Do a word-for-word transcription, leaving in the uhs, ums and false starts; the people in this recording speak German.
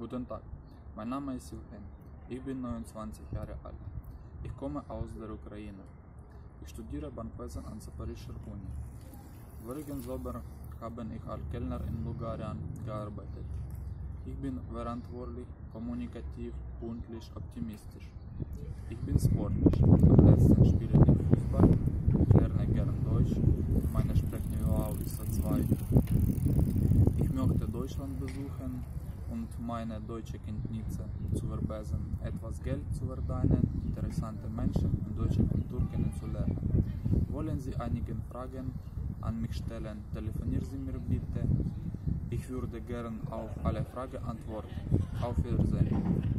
Guten Tag, mein Name ist Evgen. Ich bin neunundzwanzig Jahre alt. Ich komme aus der Ukraine. Ich studiere Bankwesen an Zaporizhzhia Uni. Vorigen Sommer habe ich als Kellner in Bulgarien gearbeitet. Ich bin verantwortlich, kommunikativ, pünktlich, optimistisch. Ich bin sportlich. Am letzten spiele ich Fußball, lerne gern Deutsch. Meine Sprechniveau ist A zwei. Ich möchte Deutschland besuchen und meine deutsche Kenntnisse zu verbessern, etwas Geld zu verdienen, interessante Menschen und deutsche Kultur kennenzulernen. Wollen Sie einige Fragen an mich stellen? Telefonieren Sie mir bitte. Ich würde gern auf alle Fragen antworten. Auf Wiedersehen.